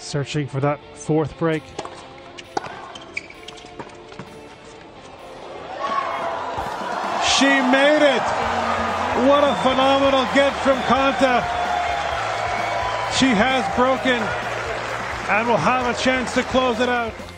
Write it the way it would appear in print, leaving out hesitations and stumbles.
Searching for that fourth break. She made it! What a phenomenal get from Konta. She has broken and will have a chance to close it out.